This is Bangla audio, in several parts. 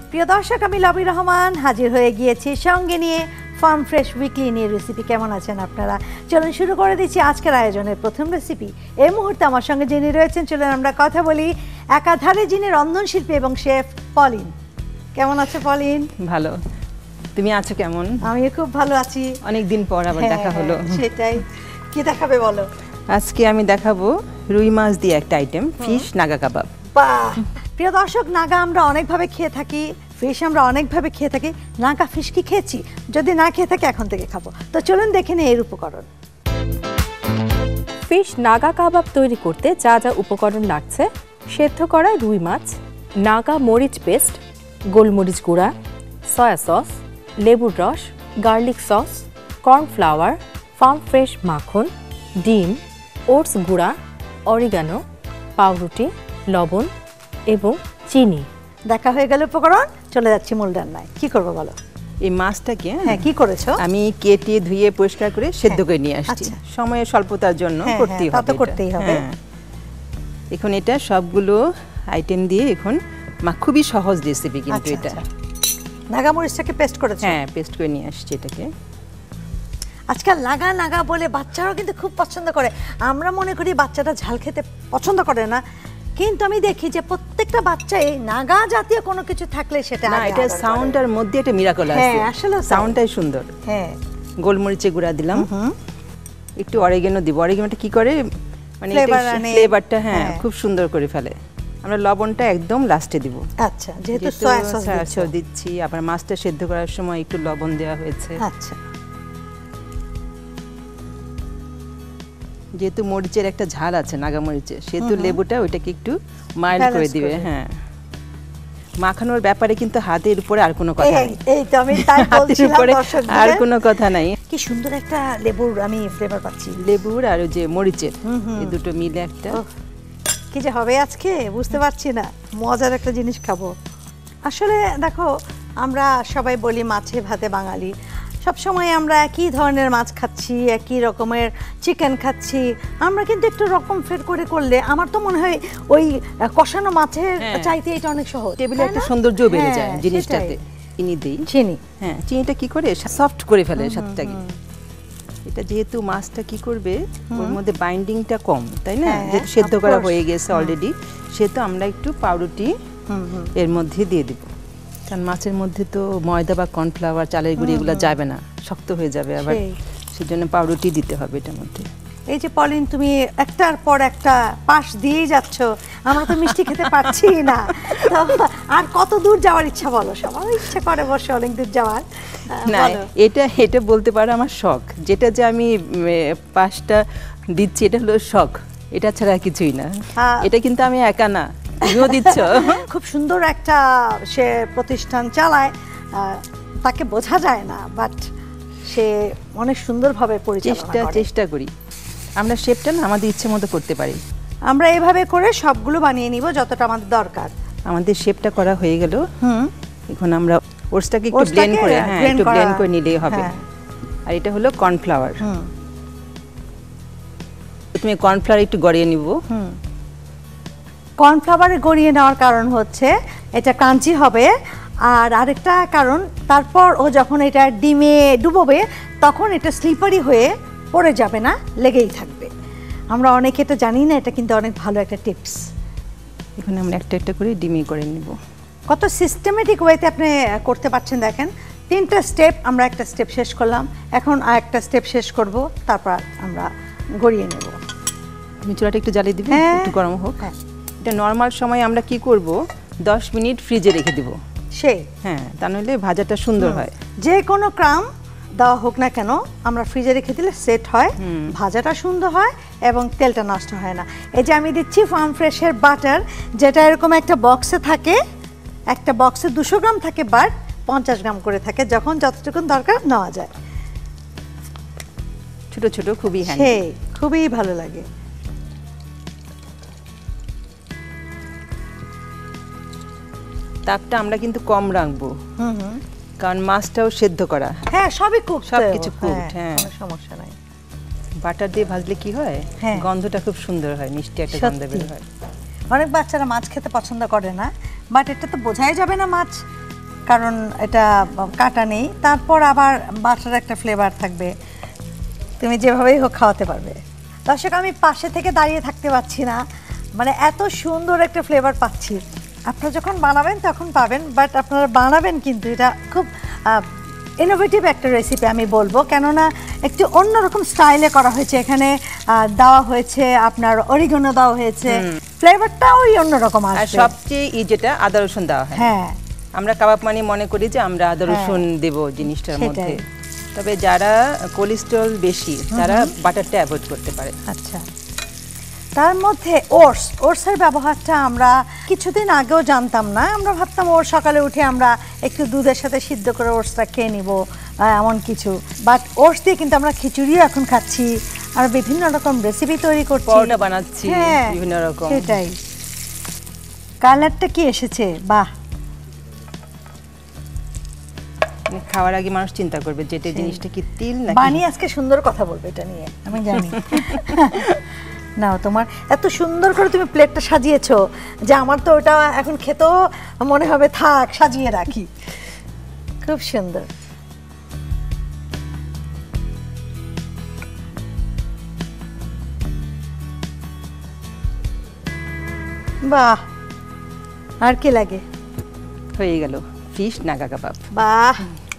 প্রিয় দর্শক, আমি লবি রহমান হাজির হয়ে গিয়েছি সঙ্গে নিয়ে ফার্মফ্রেশ উইকলি নিয়ে রেসিপি। কেমন আছেন আপনারা? চলুন শুরু করে দিচ্ছি আজকের আয়োজনের প্রথম রেসিপি। এই মুহূর্তে আমার সঙ্গে যিনি রয়েছেন, চলুন আমরা কথা বলি একাধারে যিনি রন্ধনশিল্পী এবং শেফ পলিন। কেমন আছে পলিন? ভালো, তুমি আছো কেমন? আমি খুব ভালো আছি, অনেকদিন পর আবার দেখা হলো। সেটাই, কি দেখাবে বলো? আজকে আমি দেখাবো রুই মাছ দিয়ে একটা আইটেম, ফিশ নাগা কাবাব। বাহ! প্রিয় দর্শক, নাগা আমরা অনেকভাবে খেয়ে থাকি, ফিশ আমরা অনেকভাবে খেয়ে থাকি। নাগা ফিশ কি খেয়েছি? যদি না খেয়ে থাকি এখন থেকে খাবো। তো চলুন দেখে নিই এর উপকরণ। ফিশ নাগা কাবাব তৈরি করতে যা যা উপকরণ লাগছে: সেদ্ধ করা রুই মাছ, নাগা মরিচ পেস্ট, গোলমরিচ গুঁড়া, সয়া সস, লেবুর রস, গার্লিক সস, কর্নফ্লাওয়ার, ফার্মফ্রেশ মাখন, ডিম, ওটস গুঁড়া, অরিগানো, পাউরুটি, লবণ এবং চিনি। দেখা হয়ে গেল উপকরণ, চলে যাচ্ছি মূল রান্নায়। কি করবো বলো? এই মাছটাকে কি করেছো? আমি কেটে ধুয়ে পরিষ্কার করে সেদ্ধ করে নিয়ে আসছি। সময়ের স্বল্পতার জন্য করতেই হবে। এখন এটা সবগুলো আইটেম দিয়ে এখন খুবই সহজ রেসিপি কিন্তু এটা। নাগা মরিচটাকে পেস্ট করেছো? হ্যাঁ, পেস্ট করে নিয়ে আসছি এটাকে। আজকাল নাগা নাগা বলে বাচ্চারাও কিন্তু খুব পছন্দ করে। আমরা মনে করি বাচ্চাটা ঝাল খেতে পছন্দ করে না, কিন্তু আমি দেখি যে প্রত্যেকটা বাচ্চাই নাগা জাতীয় কোনো কিছু থাকলে সেটা না, এটা সাউন্ডের মধ্যে একটা মিরাকল আছে। হ্যাঁ, আসলে সাউন্ডটাই সুন্দর। হ্যাঁ, গোলমরিচের গুঁড়া দিলাম, একটু অরিগানো দিব। অরিগানোটা কি করে মানে ফ্লেভারটা খুব সুন্দর করে ফেলে। আমরা লবণটা একদম লাস্টে দিব। আচ্ছা, যেহেতু সয়া সস দিচ্ছি, আবার মাছটা সেদ্ধ করার সময় একটু লবণ দেওয়া হয়েছে। আচ্ছা, যেহেতু মরিচের একটা ঝাল আছে নাগা মরিচের, সেহেতু লেবুটা ওইটাকে একটু মাইল্ড করে দিবে। হ্যাঁ, মাখানোর ব্যাপারে কিন্তু হাতের উপরে আর কোনো কথা নেই। এই তো আমি তাই বলছিলাম, আর কোনো কথা নাই। কি সুন্দর একটা লেবুর আমি ফ্লেভার পাচ্ছি। লেবুর আর যে মরিচের এই দুটো মিলে একটা কি যে হবে আজকে বুঝতে পারছি না। মজার একটা জিনিস খাবো। আসলে দেখো, আমরা সবাই বলি মাছে ভাতে বাঙালি। সবসময় আমরা একই ধরনের মাছ খাচ্ছি, একই রকমের চিকেন খাচ্ছি। আমরা কিন্তু একটু রকম ফের করে করলে আমার তো মনে হয় ওই কষানো মাছের চাইতে এটা অনেক সহজ। টেবিলে একটা সৌন্দর্য বেড়ে যায় জিনিসটাতে। চিনি দিই। চিনি, হ্যাঁ, চিনিটা কি করে সফট করে ফেলে স্বাদটাকে। এটা যেহেতু মাছটা কি করবে, ওর মধ্যে বাইন্ডিংটা কম, তাই না? যেহেতু সেদ্ধ করা হয়ে গেছে অলরেডি, সেহেতু আমরা একটু পাউরুটি এর মধ্যে দিয়ে দিব। কারণ মাছের মধ্যে তো ময়দা বা কর্নফ্লাওয়ার, চালের গুঁড়ি এগুলো যাবে না, শক্ত হয়ে যাবে আবার। সেজন্য পাউরুটি দিতে হবে এটার মধ্যে। এই যে পলিন, তুমি একটার পর একটা পাশ দিয়েই যাচ্ছ, আমরা তো মিষ্টি খেতে পারছি না। আর কত দূর যাওয়ার ইচ্ছা বলো? সবার ইচ্ছা করে বসে অনেক দূর যাওয়ার। না, এটা বলতে পারো আমার শখ। যেটা যে আমি পাশটা দিচ্ছি এটা হলো শখ, এটা ছাড়া কিছুই না। এটা কিন্তু আমি একা না, তুমিও দিচ্ছ। খুব সুন্দর একটা সে প্রতিষ্ঠান চালায়, তাকে বোঝা যায় না, বাট সে অনেক সুন্দরভাবে চেষ্টা করি। আমরা শেপটা না আমাদের ইচ্ছে মতো করতে পারি। আমরা এভাবে করে সবগুলো বানিয়ে নিব যতটা আমাদের দরকার। আমাদের শেপটা করা হয়ে গেল। এখন আমরা ওটসটাকে একটু ব্লেন্ড করে নিলেই হবে। আর এটা হলো কর্নফ্লাওয়ার। তুমি কর্নফ্লাওয়ার একটু গড়িয়ে নিব। কর্নফ্লাওয়ারে গড়িয়ে নেওয়ার কারণ হচ্ছে এটা ক্রাঞ্চি হবে, আর আরেকটা কারণ তারপর ও যখন এটা ডিমে ডুবোবে তখন এটা স্লিপারি হয়ে পড়ে যাবে না, লেগেই থাকবে। আমরা অনেকে এটা জানি না, এটা কিন্তু অনেক ভালো একটা টিপস। এখন আমরা একটা একটা করে ডিমে করে নিব। কত সিস্টেমেটিক ওয়েতে আপনি করতে পারছেন দেখেন। 3টা স্টেপ, আমরা একটা স্টেপ শেষ করলাম, এখন আর একটা স্টেপ শেষ করব, তারপর আমরা গড়িয়ে নেব। তুমি চুলাটা একটু জ্বালিয়ে দিবে, একটু গরম হোক। এটা নর্মাল সময় আমরা কি করব, 10 মিনিট ফ্রিজে রেখে দিব। হ্যাঁ, তা নইলে ভাজাটা সুন্দর হয়। যে কোনো ক্রাম দেওয়া হোক না কেন, আমরা ফ্রিজে রেখে দিলে সেট হয়, ভাজাটা সুন্দর হয় এবং তেলটা নষ্ট হয় না। এই যে আমি দিচ্ছি ফার্মফ্রেশের বাটার, যেটা এরকম একটা বক্সে থাকে, একটা বক্সে 200 গ্রাম থাকে, বাট 50 গ্রাম করে থাকে, যখন যতটুকু দরকার নেওয়া যায়। ছোট ছোট, খুবই হ্যান্ডি, খুবই ভালো লাগে। তাপটা আমরা কিন্তু কম রাখবো, কারণ মাছটাও সেদ্ধ করা। হ্যাঁ, সবই কুক, সবকিছু কুকড। হ্যাঁ, কোনো সমস্যা নাই। বাটার দিয়ে ভাজলে কি হয়, গন্ধটা খুব সুন্দর হয়, মিষ্টি একটা গন্ধ বের হয়। অনেক বাচ্চারা মাছ খেতে পছন্দ করে না, বাট এটা তো বোঝাই যাবে না মাছ, কারণ এটা কাটা নেই। তারপর আবার বাটার একটা ফ্লেভার থাকবে, তুমি যেভাবেই হোক খাওয়াতে পারবে। দর্শক, আমি পাশে থেকে দাঁড়িয়ে থাকতে পারছি না, মানে এত সুন্দর একটা ফ্লেভার পাচ্ছি। আপনারা যখন বানাবেন তখন পাবেন, বাট আপনারা বানাবেন কিন্তু এটা খুব ইনোভেটিভ একটা রেসিপি আমি বলবো, কেননা একটু অন্যরকম স্টাইলে করা হয়েছে। এখানে দেওয়া হয়েছে আপনার অরিগানো দেওয়া হয়েছে, ফ্লেভারটাও অন্যরকম আর আসবে। সবচেয়ে যেটা আদা রসুন দেওয়া হয়। হ্যাঁ, আমরা কাবাব মানে মনে করি যে আমরা আদা রসুন দেব জিনিসটার মধ্যে, তবে যারা কোলেস্টেরল বেশি তারা বাটারটা অ্যাভয়েড করতে পারে। আচ্ছা, তার মধ্যে ওটসের ব্যবহারটা আমরা কিছুদিন আগেও জানতাম না। আমরা ভাবতাম ওর সকালে উঠে আমরা একটু দুধের সাথে সিদ্ধ করে ওটসটা খেয়ে নিব এমন কিছু, বাট ওটস দিয়ে কিন্তু আমরা খিচুড়িও এখন খাচ্ছি, আর বিভিন্ন রকম রেসিপি তৈরি করছি, পরোটা বানাচ্ছি বিভিন্ন রকম। সেটাই। কালারটা কি এসেছে, বাহ! খাওয়ার আগে মানুষ চিন্তা করবে যে এটা জিনিসটা কি তিল নাকি। বানি আজকে সুন্দর কথা বলবে এটা নিয়ে, আমি জানি। নাও, তোমার এত সুন্দর করে তুমি প্লেটটা সাজিয়েছো যে আমার তো ওটা এখন খেতেও মনে হবে থাক সাজিয়ে রাখি। খুব সুন্দর। বাহ, আর কি লাগে? হয়ে গেল ফিশ নাগা কাবাব। বাহ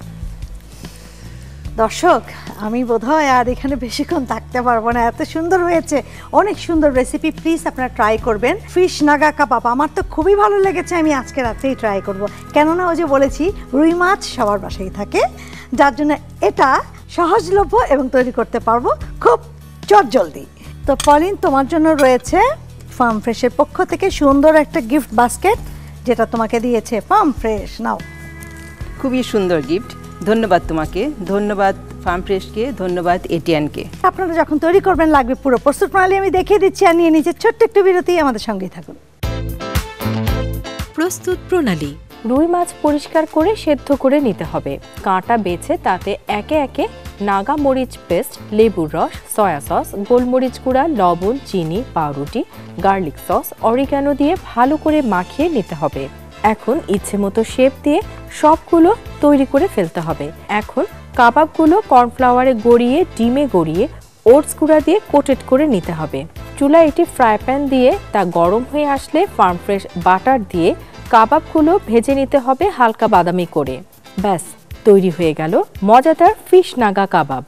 দর্শক, আমি বোধহয় আর এখানে বেশিক্ষণ থাকতে পারবো না, এত সুন্দর হয়েছে, অনেক সুন্দর রেসিপি। প্লিজ আপনারা ট্রাই করবেন ফিশ নাগা কাবাব। আমার তো খুবই ভালো লেগেছে, আমি আজকে রাতেই ট্রাই করব, কেননা ওই যে বলেছি রুই মাছ সবার বাসায় থাকে, যার জন্য এটা সহজলভ্য এবং তৈরি করতে পারবো খুব চটজলদি। তো পলিন, তোমার জন্য রয়েছে ফার্ম ফ্রেশের পক্ষ থেকে সুন্দর একটা গিফট বাস্কেট, যেটা তোমাকে দিয়েছে ফার্ম ফ্রেশ। নাও, খুবই সুন্দর গিফট, ধন্যবাদ তোমাকে, ধন্যবাদ ফার্ম ফ্রেশকে, ধন্যবাদ এটিএনকে। আপনারা যখন তৈরি করবেন লাগবে পুরো প্রস্তুত প্রণালী আমি দেখিয়ে দিচ্ছি, আর নিয়ে নিচে ছোট্ট একটু বিরতি, আমাদের সঙ্গেই থাকুন। প্রস্তুত প্রণালী: রুই মাছ পরিষ্কার করে সেদ্ধ করে নিতে হবে। কাঁটা বেছে তাতে একে একে নাগা মরিচ পেস্ট, লেবুর রস, সয়া সস, গোলমরিচ গুঁড়া, লবণ, চিনি, পাউরুটি, গার্লিক সস, অরিগানো দিয়ে ভালো করে মাখিয়ে নিতে হবে। এখন ইচ্ছে মতো শেপ দিয়ে সবগুলো তৈরি করে ফেলতে হবে। এখন কাবাবগুলো কর্নফ্লাওয়ারে গড়িয়ে, ডিমে গড়িয়ে, ওটস গুঁড়া দিয়ে কোটেড করে নিতে হবে। চুলায় একটি ফ্রাই প্যান দিয়ে তা গরম হয়ে আসলে ফার্ম ফ্রেশ বাটার দিয়ে কাবাবগুলো ভেজে নিতে হবে হালকা বাদামি করে। ব্যাস, তৈরি হয়ে গেল মজাদার ফিশ নাগা কাবাব।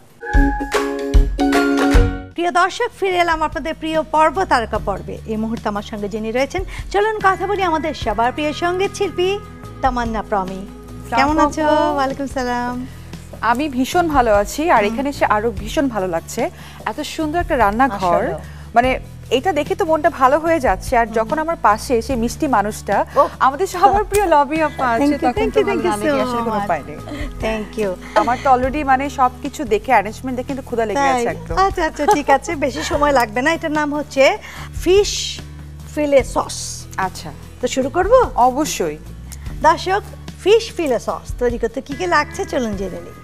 প্রিয় দর্শক, ফিরে এলাম আপনাদের প্রিয় পর্ব তারকা পর্বে। এই মুহূর্তে আমার সঙ্গে যিনি রয়েছেন, চলুন কথা বলি আমাদের সবার প্রিয় সঙ্গীত শিল্পী তামান্না প্রমি। কেমন আছো? ওয়ালাইকুম সালাম। আমি ভীষণ ভালো আছি, আর এখানে এসে আরো ভীষণ ভালো লাগছে। এত সুন্দর একটা রান্নাঘর, মানে এটা দেখে তো মনটা ভালো হয়ে যাচ্ছে। আর যখন আমার পাশে সেই মিষ্টি মানুষটা, আমাদের সবার প্রিয় লবি আপা আছে, তখন তো ভালো না লেগে আসার কোনো উপায় নেই। Thank you. আমার তো অলরেডি মানে সবকিছু দেখে অ্যারেঞ্জমেন্ট দেখে কিন্তু ক্ষুধা লেগে আছে একটু। আচ্ছা আচ্ছা, ঠিক আছে, বেশি সময় লাগবে না। এটার নাম হচ্ছে ফিশ ফিলে সস। আচ্ছা, তো শুরু করব? অবশ্যই। দর্শক, ফিশ ফিলে সস তৈরি করতে কি কি লাগছে চলুন জেনে নিই।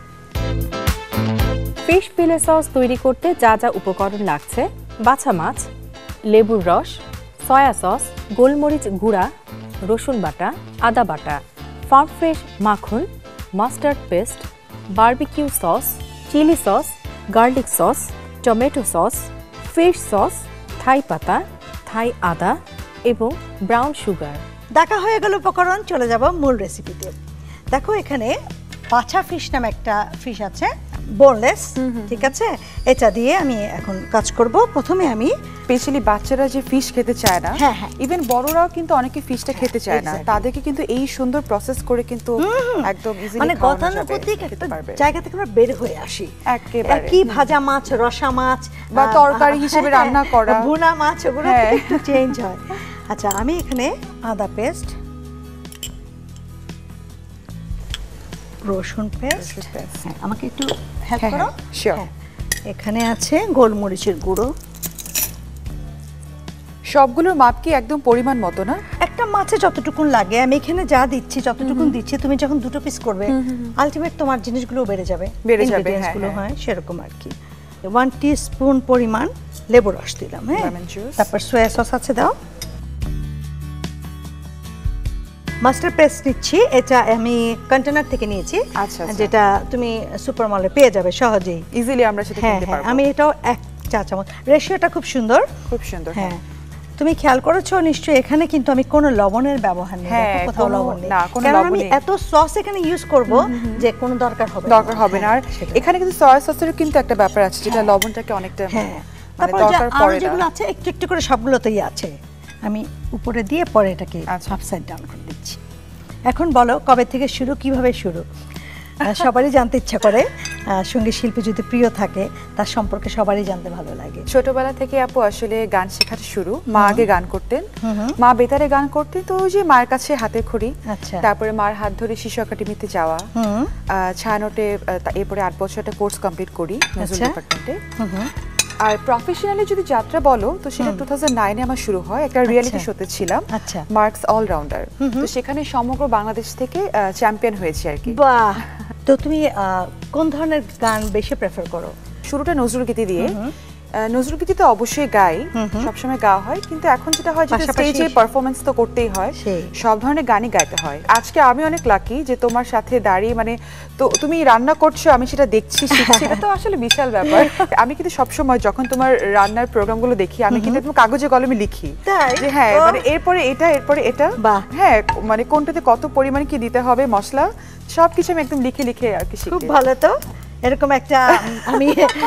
ফিশ ফিলে সস তৈরি করতে যা যা উপকরণ লাগছে: বাছা মাছ, লেবুর রস, সয়া সস, গোলমরিচ গুঁড়া, রসুন বাটা, আদা বাটা, ফার্ম ফ্রেশ মাখন, mustard paste, barbecue sauce, chilli sauce, garlic sauce, tomato sauce, fish sauce, Thai পাতা, থাই আদা এবং ব্রাউন সুগার। দেখা হয়ে গেল উপকরণ, চলে যাব মূল রেসিপিতে। দেখো, এখানে বাছা ফিশ নামে একটা ফিশ আছে, বোনলেস, ঠিক আছে? এটা দিয়ে আমি এখন কাজ করব। প্রথমে আমি স্পেশালি বাচ্চারা যে ফিশ খেতে চায় না, হ্যাঁ হ্যাঁ, ইভেন বড়রাও কিন্তু অনেকে ফিশটা খেতে চায় না, তাদেরকে কিন্তু এই সুন্দর প্রসেস করে কিন্তু একদম ইজিলি মানে গতানুগতিক একটা জায়গা থেকে আমরা বের হয়ে আসি। একেবারে কি ভাজা মাছ, রসা মাছ বা তরকারি হিসেবে রান্না করা, ভুনা মাছ, ওগুলো একটু চেঞ্জ হয়। আচ্ছা, আমি এখানে আদা পেস্ট, রসুন পেস্ট, আমাকে একটু হেল্প করো। এখানে আছে গোলমরিচের গুঁড়ো। সবগুলোর মাপ কি একদম পরিমাণ মতো না? একটা মাছে যতটুকুন লাগে আমি এখানে যা দিচ্ছি যতটুকুন দিচ্ছি, তুমি যখন দুটো পিস করবে আলটিমেট তোমার জিনিসগুলো বেড়ে যাবে, ইনগ্রেডিয়েন্টসগুলো হয় সেরকম আর কি। 1 টিস্পুন পরিমাণ লেবু রস দিলাম, হ্যাঁ, তারপর সয়া সস আছে, দাও। মাস্টার পেস্ট নিচ্ছি, এটা আমি কন্টেনার থেকে নিয়েছি, আচ্ছা, আচ্ছা। যেটা তুমি সুপার মলে পেয়ে যাবে সহজেই, ইজিলি আমরা সেটা হ্যাঁ কিনতে হ্যাঁ, পারবো। আমি এটাও 1 চা চামচ, রেশিওটা খুব সুন্দর। খুব সুন্দর। হ্যাঁ, তুমি খেয়াল করেছো নিশ্চয়ই এখানে কিন্তু আমি কোনো লবণের ব্যবহার নেই, হ্যাঁ, দেখো কোথাও লবণ নেই, না, কোনো কারণ লবণ আমি নেই। এত সস এখানে ইউজ করব যে কোনো দরকার হবে না। আর সেটাই। এখানে কিন্তু সয়া সসের কিন্তু একটা ব্যাপার আছে, যেটা লবণটাকে অনেকটা হ্যাঁ, মানে তারপর দরকার আরো পড়ে না। যেগুলো আছে একটু একটু করে সবগুলোতেই আছে, আমি উপরে দিয়ে পরে এটাকে আচ্ছা। আপসাইড ডাউন করে দিচ্ছি। এখন বলো কবে থেকে শুরু, কিভাবে শুরু? সবারই জানতে ইচ্ছা করে, সঙ্গীত শিল্পী যদি প্রিয় থাকে তার সম্পর্কে সবারই জানতে ভালো লাগে। ছোটবেলা থেকে আপু আসলে গান শেখাটা শুরু। মা আগে গান করতেন, মা বেতারে গান করতেন, তো ওই যে মায়ের কাছে হাতে খড়ি, আচ্ছা। তারপরে মার হাত ধরে শিশু একাডেমিতে যাওয়া, ছায়ানটে, এরপরে 8 বছর একটা কোর্স কমপ্লিট করি নজরুল ডিপার্টমেন্টে। আর প্রফেশনালি যদি যাত্রা বলো তো সেটা 2009-এ আমার শুরু হয়, একটা রিয়েলিটি শোতে ছিলাম, আচ্ছা। Marks allrounder. তো সেখানে সমগ্র বাংলাদেশ থেকে চ্যাম্পিয়ন হয়েছে আর কি। বাহ, তো তুমি কোন ধরনের গান বেশি প্রেফার করো? শুরুটা নজরুল গীতি দিয়ে। নজরুল গীতি তো অবশ্যই গাই, সবসময় গাওয়া হয়, কিন্তু এখন যেটা হয় যে স্টেজে পারফরমেন্স তো করতেই হয়, সব ধরনের গানই গাইতে হয়। আজকে আমি অনেক লাকি যে তোমার সাথে দাঁড়িয়ে, মানে তো তুমি রান্না করছো, আমি সেটা দেখছি, শিখছি, এটা তো আসলে বিশাল ব্যাপার। আমি কিন্তু সবসময় যখন তোমার রান্নার প্রোগ্রামগুলো দেখি, আমি কিন্তু একদম কাগজে কলমে লিখি যে হ্যাঁ মানে এরপরে এটা, এরপরে এটা, হ্যাঁ মানে কোনটাতে কত পরিমাণে কি দিতে হবে, মশলা সবকিছু আমি একদম লিখে লিখে আর কি শিখি। খুব ভালো, তো এরকম একটা আমি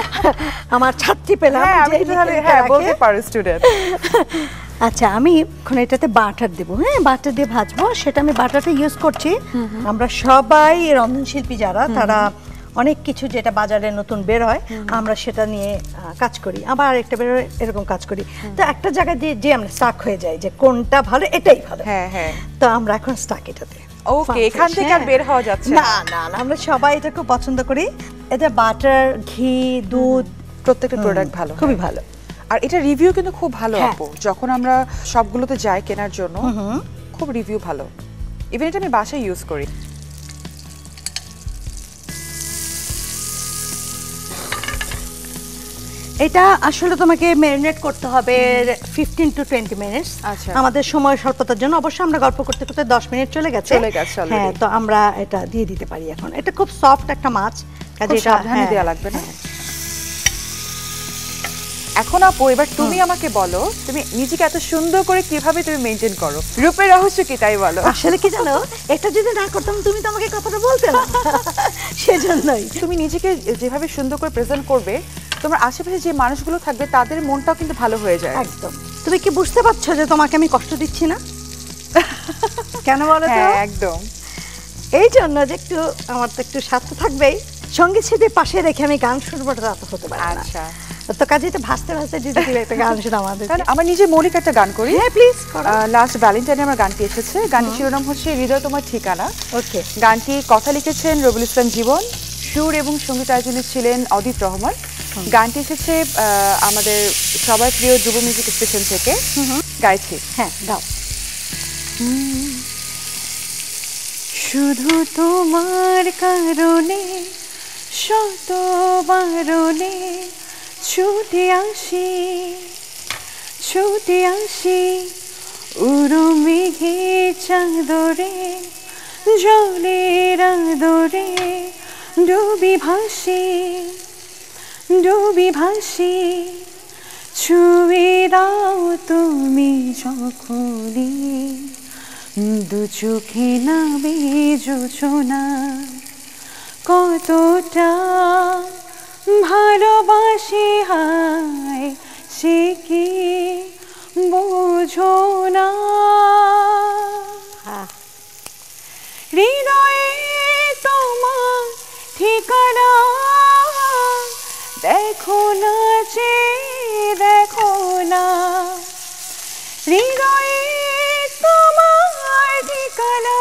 আমার ছাত্রী পেলাম, হ্যাঁ বলতে পারো স্টুডেন্ট। আচ্ছা, আমি এখন এটাতে বাটার দেবো, হ্যাঁ বাটার দিয়ে ভাজবো, সেটা আমি বাটারটা ইউজ করছি। আমরা সবাই রন্ধনশিল্পী যারা, তারা অনেক কিছু যেটা বাজারে নতুন বের হয় আমরা সেটা নিয়ে কাজ করি, আবার একটা বের হয় এরকম কাজ করি, তো একটা জায়গায় যে আমরা স্টাক হয়ে যাই যে কোনটা ভালো, এটাই ভালো। হ্যাঁ হ্যাঁ, তো আমরা এখন স্টাক এটাতে। ওকে, এখান থেকে আর বের হওয়া যাচ্ছে না? না না, আমরা সবাই এটা খুব পছন্দ করি। এটা বাটার, ঘি, দুধ, প্রত্যেকটা প্রোডাক্ট ভালো, খুবই ভালো। আর এটা রিভিউ কিন্তু খুব ভালো আপু, যখন আমরা সবগুলোতে যাই কেনার জন্য খুব রিভিউ ভালো। ইভেন এটা আমি বাসায় ইউজ করি। এটা আসলে তোমাকে ম্যারিনেট করতে হবে 15 to 20 মিনিটস। আচ্ছা, আমাদের সময় স্বল্পতার জন্য অবশ্য আমরা গল্প করতে করতে 10 মিনিট চলে গেছে। হ্যাঁ, তো আমরা এটা দিয়ে দিতে পারি এখন। এটা খুব সফট একটা মাছ, কাজে এটা সাবধানে দেয়া লাগবে না। এখন আপু এবার তুমি আমাকে বলো, তুমি নিজেকে এত সুন্দর করে কিভাবে তুমি মেইনটেইন করো, রূপের রহস্য কি তাই বলো। আসলে কি জানো, এটা যদি না করতাম তুমি তো আমাকে কথাটা বলতে না, সেজন্যই। তুমি নিজেকে যেভাবে সুন্দর করে প্রেজেন্ট করবে, তোমার আশেপাশে যে মানুষগুলো থাকবে তাদের মনটাও কিন্তু ভালো হয়ে যায়। একদম। তুমি কি বুঝতে পারছো যে তোমাকে আমি কষ্ট দিচ্ছি না? কেন বলো তো? হ্যাঁ একদম, এই জন্য যে একটু আমার তো একটু স্বার্থ থাকবেই, সঙ্গীত শিল্পীর পাশে রেখে আমি গান শুনবো, তা তো হতে পারে না। আচ্ছা, তো কাজে তো ভাসতে ভাসতে যদি তুমি একটা গান শোনা আমাদের। তাহলে আমার নিজে মৌলিক একটা গান করি। হ্যাঁ প্লিজ। লাস্ট ভ্যালেন্টাইনে আমার গানটি এসেছে, গানটির শিরোনাম হচ্ছে হৃদয় তোমার ঠিকানা। ওকে। গানটি কথা লিখেছেন রবিউল ইসলাম জীবন, সুর এবং সঙ্গীত আয়োজনে ছিলেন অদিত রহমান। গানটি এসেছে আমাদের সবার প্রিয় যুব মিউজিক স্টেশন থেকে। গাইছি। হ্যাঁ গাও। শুধু তোমার কারণে শত বারণে ছুটে আসি উড়ো মেঘে চাঁদরে, জলের আদরে ডুবি ভাসি ছুঁয়ে দাও তুমি যখনই দু চোখে নামে যোজনা, কতটা ভালোবাসি হায় সে কি বোঝো না। হৃদয়ে তোমার ঠিকানা, দেখো না যে দেখো না, হৃদয়ে তোমার ঠিকানা,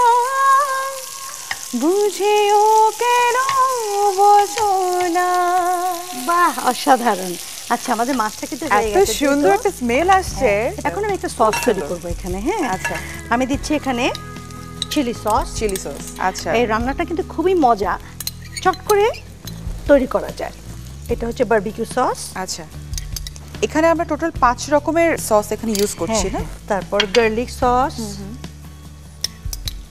বুঝেও কেন বোঝো না। বাহ, অসাধারণ। আচ্ছা, আমাদের মাছটা কিন্তু হয়ে এত গেছে, সুন্দর একটা স্মেল আসছে। এখন আমি একটা সস তৈরি করবো এখানে। হ্যাঁ আচ্ছা, আমি দিচ্ছি এখানে চিলি সস। আচ্ছা, এই রান্নাটা কিন্তু খুবই মজা, চট করে তৈরি করা যায়। এটা হচ্ছে বারবিকিউ সস। আচ্ছা, এখানে আমরা টোটাল 5 রকমের সস এখানে ইউজ করছি না? তারপর গার্লিক সস,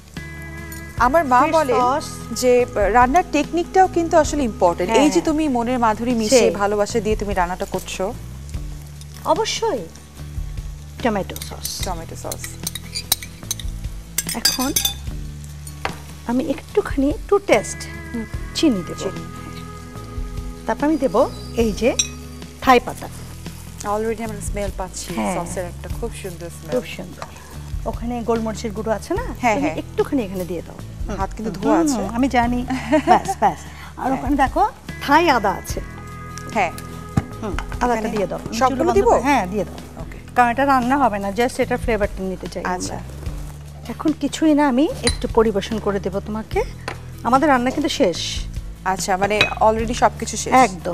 আমার মা fish বলে sauce। যে রান্নার টেকনিকটাও কিন্তু আসলে ইম্পর্টেন্ট। এই যে তুমি মনের মাধুরী মিশিয়ে ভালোবাসা দিয়ে তুমি রান্নাটা করছো। অবশ্যই টমেটো সস। Tomato sauce. এখন আমি একটুখানি টু টেস্ট চিনি দেব, তারপর আমি দেব এই যে থাই পাতা। অলরেডি আমরা স্মেল পাচ্ছি সসের একটা খুব সুন্দর স্মেল। খুব সুন্দর। ওখানে গোলমরিচের গুঁড়ো আছে না, তুমি একটুখানি এখানে দিয়ে দাও। হাত কিন্তু ধোয়া আছে, আমি জানি। ব্যাস ব্যাস। আর ওখানে দেখো থাই আদা আছে। হ্যাঁ আদাটা দিয়ে দাও। সবগুলো দিব? হ্যাঁ দিয়ে দাও, কারণ এটা রান্না হবে না, জাস্ট এটা ফ্লেভারটা নিতে চাই আচ্ছা। আমরা। এখন কিছুই না, আমি একটু পরিবেশন করে দেব তোমাকে। আমাদের রান্না কিন্তু শেষ। আচ্ছা, মানে অলরেডি সবকিছু শেষ একদম।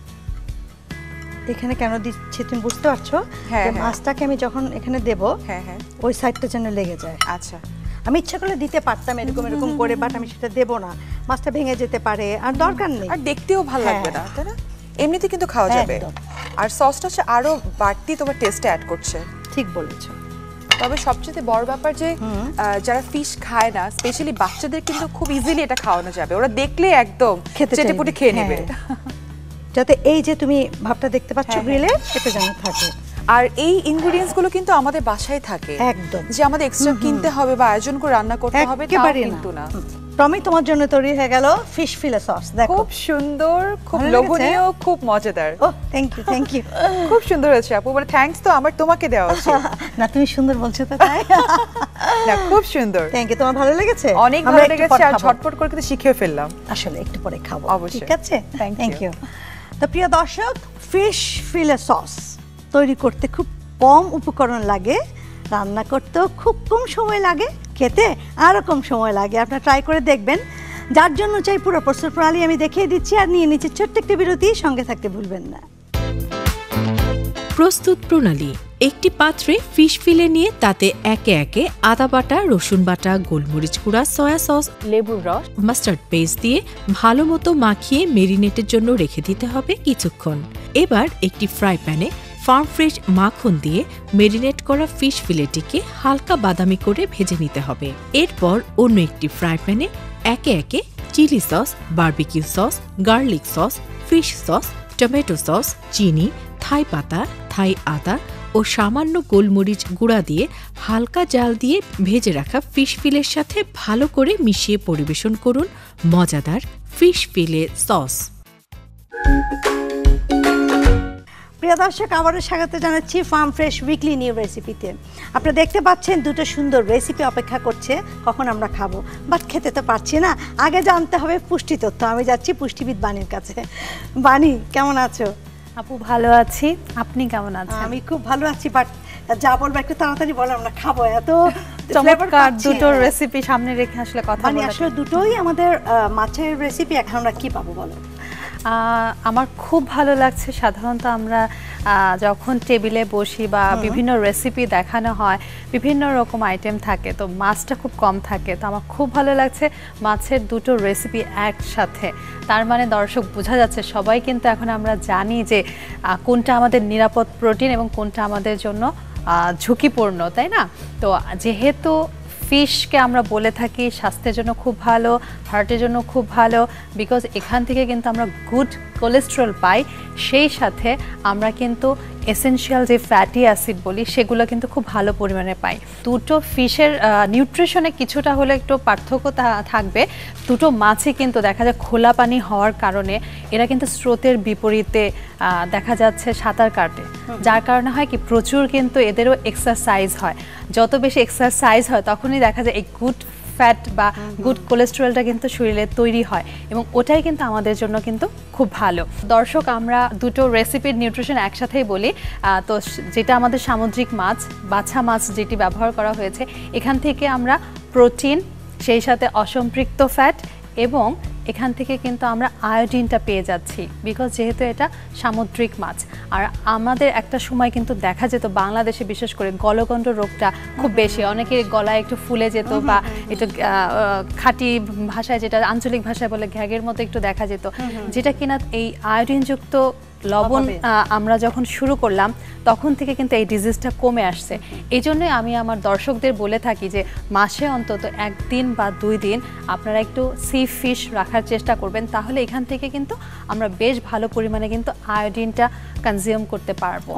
এখানে কেন দিচ্ছি তুমি বুঝতে পারছো? মাছটাকে আমি যখন এখানে দেব ওই সাইডটা যেন লেগে যায়। আচ্ছা, আমি ইচ্ছা করলে দিতে পারতাম এরকম এরকম করে, বাট আমি সেটা দেব না, মাছটা ভেঙে যেতে পারে, আর দরকার নেই। আর দেখতেও ভালো লাগবে না, তাই না? এমনিতে কিন্তু খাওয়া যাবে। আর সসটা হচ্ছে আরো বাড়তি তোমার টেস্টে অ্যাড করছে। ঠিক বলেছো। তবে সবচেয়ে বড় ব্যাপার যে যারা ফিশ খায় না, স্পেশালি বাচ্চাদের কিন্তু খুব ইজিলি এটা খাওয়ানো যাবে। ওরা দেখলে একদম চেটেপুটে খেয়ে নেবে। যাতে এই যে তুমি ভাবটা দেখতে পাচ্ছ গ্রিলে, এটা যেন থাকে। আর এই ইনগ্রেডিয়েন্টস গুলো কিন্তু আমাদের বাসায় থাকে, একদম। যে আমাদের এক্সট্রা কিনতে হবে বা আয়োজন করে রান্না করতে হবে তাও কিন্তু না। টমি, তোমার জন্য তৈরি হয়ে গেল ফিশ ফিলে সস। দেখো খুব সুন্দর, খুব লোভনীয়, খুব মজাদার। ও থ্যাংক ইউ, থ্যাংক ইউ। খুব সুন্দর হয়েছে আপু, মানে থ্যাঙ্কস তো আমার তোমাকে দেওয়া উচিত। না তুমি সুন্দর বলছো তো তাই। না খুব সুন্দর। Thank you. তোমার ভালো লেগেছে? অনেক ভালো লেগেছে, আর ঝটপট করে কিন্তু শিখে ফেললাম। আসলে একটু পরে খাবো, অবশ্যই। ঠিক আছে? Thank you. তো প্রিয় দর্শক, ফিশ ফিলে সস তৈরি করতে খুব কম উপকরণ লাগে, রান্না করতেও খুব কম সময় লাগে, খেতে আরও কম সময় লাগে। আপনারা ট্রাই করে দেখবেন। যার জন্য চাই পুরো প্রস্তুত প্রণালী আমি দেখিয়ে দিচ্ছি, আর নিয়ে নিচ্ছি ছোট্ট একটি বিরতি, সঙ্গে থাকতে ভুলবেন না। প্রস্তুত প্রণালী: একটি পাত্রে ফিশ ফিলে নিয়ে তাতে একে একে আদা বাটা, রসুন বাটা, গোলমরিচ গুঁড়া, সয়া সস, লেবুর রস, মাস্টার্ড পেস্ট দিয়ে ভালো মতো মাখিয়ে মেরিনেটের জন্য রেখে দিতে হবে কিছুক্ষণ। এবার একটি ফ্রাই প্যানে ফার্মফ্রেশ মাখন দিয়ে মেরিনেট করা ফিশ ফিলেটিকে হালকা বাদামি করে ভেজে নিতে হবে। এরপর অন্য একটি ফ্রাই প্যানে একে একে chilli sauce, barbecue sauce, garlic sauce, fish sauce, tomato sauce, চিনি, থাই পাতা, থাই আদা ও সামান্য গোলমরিচ গুঁড়া দিয়ে হালকা জাল দিয়ে ভেজে রাখা ফিশ ফিলের সাথে ভালো করে মিশিয়ে পরিবেশন করুন মজাদার ফিশ ফিলে সস। প্রিয় দর্শক, আবারও স্বাগত জানাচ্ছি ফার্ম ফ্রেশ উইকলি নিউ রেসিপিতে। আপনারা দেখতে পাচ্ছেন দুটো সুন্দর রেসিপি অপেক্ষা করছে, কখন আমরা খাবো, বাট খেতে তো পারছি না। আগে জানতে হবে পুষ্টি তথ্য। আমি যাচ্ছি পুষ্টিবিদ বাণীর কাছে। বাণী, কেমন আছো? আপু ভালো আছি, আপনি কেমন আছেন? আমি খুব ভালো আছি, বাট যা বলবো একটু তাড়াতাড়ি বলো, আমরা খাবো। এত চমৎকার দুটো রেসিপি সামনে রেখে আসলে কথা মানে আসলে দুটোই আমাদের মাছের রেসিপি। এখন আমরা কি পাবো বলো? আমার খুব ভালো লাগছে। সাধারণত আমরা যখন টেবিলে বসি বা বিভিন্ন রেসিপি দেখানো হয়, বিভিন্ন রকম আইটেম থাকে, তো মাছটা খুব কম থাকে। তো আমার খুব ভালো লাগছে মাছের দুটো রেসিপি একসাথে। তার মানে দর্শক, বোঝা যাচ্ছে সবাই কিন্তু এখন আমরা জানি যে কোনটা আমাদের নিরাপদ প্রোটিন এবং কোনটা আমাদের জন্য ঝুঁকিপূর্ণ, তাই না? তো যেহেতু ফিশকে আমরা বলে থাকি স্বাস্থ্যের জন্য খুব ভালো, হার্টের জন্য খুব ভালো, বিকজ এখান থেকে কিন্তু আমরা গুড কোলেস্ট্রল পাই, সেই সাথে আমরা কিন্তু এসেনশিয়াল যে ফ্যাটি অ্যাসিড বলি সেগুলো কিন্তু খুব ভালো পরিমাণে পাই। দুটো ফিশের নিউট্রিশনে কিছুটা হলে একটু পার্থক্য থাকবে। দুটো মাছই কিন্তু দেখা যায় খোলা পানি হওয়ার কারণে এরা কিন্তু স্রোতের বিপরীতে দেখা যাচ্ছে সাঁতার কাটে, যার কারণে হয় কি প্রচুর কিন্তু এদেরও এক্সারসাইজ হয়। যত বেশি এক্সারসাইজ হয় তখনই দেখা যায় এই গুড ফ্যাট বা গুড কোলেস্টেরলটা কিন্তু শরীরে তৈরি হয়, এবং ওটাই কিন্তু আমাদের জন্য কিন্তু খুব ভালো। দর্শক, আমরা দুটো রেসিপির নিউট্রিশন একসাথেই বলি। তো যেটা আমাদের সামুদ্রিক মাছ, বাছা মাছ যেটি ব্যবহার করা হয়েছে, এখান থেকে আমরা প্রোটিন, সেই সাথে অসম্পৃক্ত ফ্যাট, এবং এখান থেকে কিন্তু আমরা আয়োডিনটা পেয়ে যাচ্ছি, বিকজ যেহেতু এটা সামুদ্রিক মাছ। আর আমাদের একটা সময় কিন্তু দেখা যেত বাংলাদেশে বিশেষ করে গলগণ্ড রোগটা খুব বেশি, অনেকের গলায় একটু ফুলে যেত বা একটু খাঁটি ভাষায়, যেটা আঞ্চলিক ভাষায় বলে ঘ্যাগের মতো একটু দেখা যেত, যেটা কিনা এই আয়োডিনযুক্ত লবণ আমরা যখন শুরু করলাম তখন থেকে কিন্তু এই ডিজিজটা কমে আসছে। এই জন্যই আমি আমার দর্শকদের বলে থাকি যে মাসে অন্তত 1 দিন বা 2 দিন আপনারা একটু সি ফিশ রাখার চেষ্টা করবেন, তাহলে এখান থেকে কিন্তু আমরা বেশ ভালো পরিমাণে কিন্তু আয়োডিনটা কনজিউম করতে পারবো।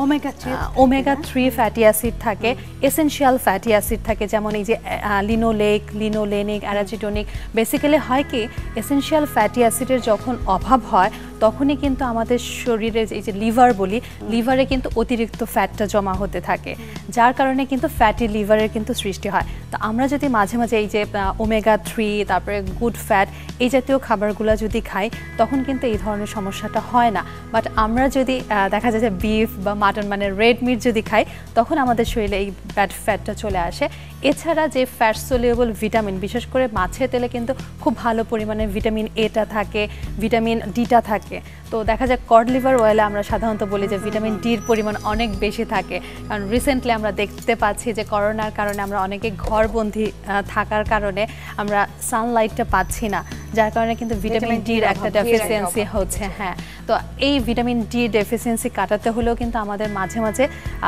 ওমেগা 3 ফ্যাটি অ্যাসিড থাকে, এসেনশিয়াল ফ্যাটি অ্যাসিড থাকে, যেমন এই যে লিনোলেক, লিনোলেনিক, অ্যারাজিডোনিক। বেসিক্যালি হয় কি, এসেনশিয়াল ফ্যাটি অ্যাসিডের যখন অভাব হয় তখনই কিন্তু আমাদের শরীরে এই যে লিভার বলি, লিভারে কিন্তু অতিরিক্ত ফ্যাটটা জমা হতে থাকে, যার কারণে কিন্তু ফ্যাটি লিভারের কিন্তু সৃষ্টি হয়। তো আমরা যদি মাঝে মাঝে এই যে ওমেগা 3 তারপরে গুড ফ্যাট এই জাতীয় খাবারগুলো যদি খাই তখন কিন্তু এই ধরনের সমস্যাটা হয় না। বাট আমরা যদি দেখা যায় যে বিফ বা মাটন মানে রেড মিট যদি খাই তখন আমাদের শরীরে এই ব্যাড ফ্যাটটা চলে আসে। এছাড়া যে ফ্যাট সলিউবল ভিটামিন, বিশেষ করে মাছের তেলে কিন্তু খুব ভালো পরিমাণে ভিটামিন এটা থাকে, ভিটামিন ডিটা থাকে। তো দেখা যায় কড লিভার অয়েলে আমরা সাধারণত বলি যে ভিটামিন ডির পরিমাণ অনেক বেশি থাকে, কারণ রিসেন্টলি আমরা দেখতে পাচ্ছি যে করোনার কারণে আমরা অনেকে ঘরবন্দি থাকার কারণে আমরা সানলাইটটা পাচ্ছি না, যার কারণে কিন্তু ভিটামিন ডির একটা ডেফিসিয়েন্সি হচ্ছে। হ্যাঁ, তো এই ভিটামিন ডি ডেফিসিয়েন্সি কাটাতে হলেও কিন্তু আমাদের মাঝে মাঝে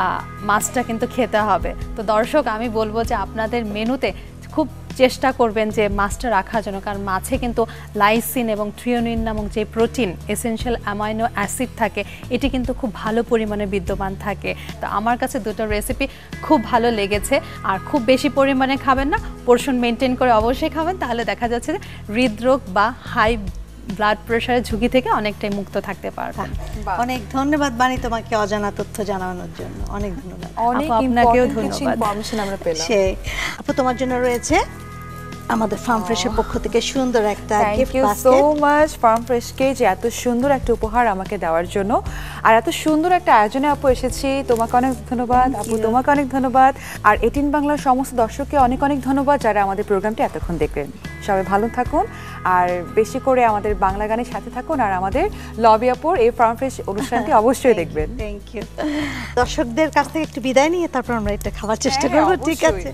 মাছটা কিন্তু খেতে হবে। তো দর্শক, আমি বলবো যে আপনাদের মেনুতে খুব চেষ্টা করবেন যে মাছটা রাখার জন্য, কারণ মাছে কিন্তু লাইসিন এবং থ্রিওনিন নামক যে প্রোটিন, এসেনশিয়াল অ্যামাইনো অ্যাসিড থাকে, এটি কিন্তু খুব ভালো পরিমাণে বিদ্যমান থাকে। তো আমার কাছে দুটো রেসিপি খুব ভালো লেগেছে। আর খুব বেশি পরিমাণে খাবেন না, পোর্শন মেনটেন করে অবশ্যই খাবেন, তাহলে দেখা যাচ্ছে যে হৃদরোগ বা হাই ব্লাড প্রেশারের ঝুঁকি থেকে অনেকটাই মুক্ত থাকতে পারবেন। অনেক ধন্যবাদ বানি তোমাকে অজানা তথ্য জানানোর জন্য, অনেক ধন্যবাদ। আপনাকেও ধন্যবাদ। আমরা পেলাম। আপু, তোমার জন্য রয়েছে আমাদের ফার্ম ফ্রেশের পক্ষ থেকে সুন্দর একটা gift thank you basket. So much farm ফ্রেশকে যে এত সুন্দর একটা উপহার আমাকে দেওয়ার জন্য, আর এত সুন্দর একটা আয়োজনে আপু এসেছি। তোমাকে অনেক ধন্যবাদ আপু, তোমাকে অনেক ধন্যবাদ। আর ATN বাংলার সমস্ত দর্শককে অনেক অনেক ধন্যবাদ যারা আমাদের প্রোগ্রামটি এতক্ষণ দেখলেন। সবাই ভালো থাকুন, আর বেশি করে আমাদের বাংলা গানের সাথে থাকুন, আর আমাদের লবি আপুর এই ফার্ম ফ্রেশ অনুষ্ঠানটি অবশ্যই দেখবেন। Thank you. দর্শকদের কাছ থেকে একটু বিদায় নিয়ে তারপর আমরা এটা খাওয়ার চেষ্টা করব, ঠিক আছে?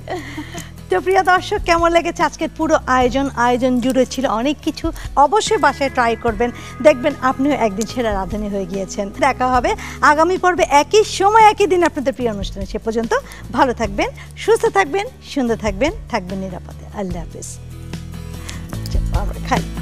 তো প্রিয় দর্শক, কেমন লেগেছে আজকের পুরো আয়োজন জুড়ে ছিল অনেক কিছু। অবশ্যই বাসায় ট্রাই করবেন, দেখবেন আপনিও একদিন সেরা রাঁধুনি হয়ে গিয়েছেন। দেখা হবে আগামী পর্বে একই সময় একই দিন আপনাদের প্রিয় অনুষ্ঠানে। সে পর্যন্ত ভালো থাকবেন, সুস্থ থাকবেন, সুন্দর থাকবেন, থাকবেন নিরাপদে। আল্লাহ হাফিজ। আমরা খাই।